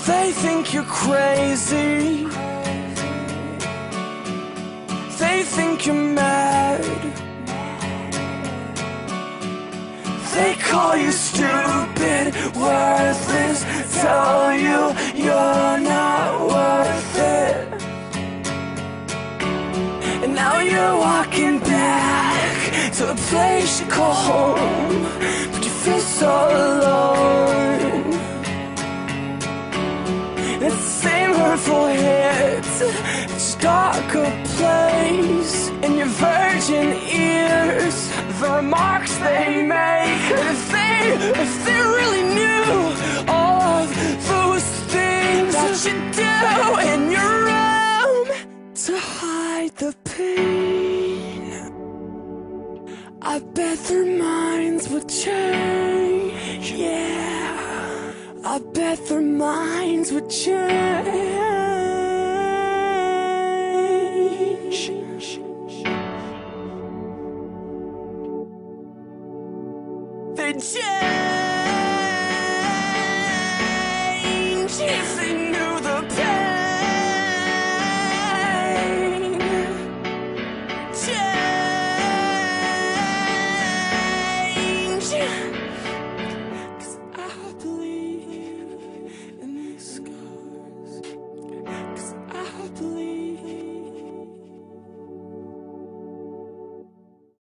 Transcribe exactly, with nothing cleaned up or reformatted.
They think you're crazy. They think you're mad. They call you stupid, worthless, tell you you're not worth it. And now you're walking back to a place you call home, but you feel so alone. It's the same hurtful hits, it's a darker place. In your virgin ears, the remarks they make, if they, if they really knew all of those things that you do in your room to hide the pain, I bet their minds would change. Yeah, I bet their minds would change. They change.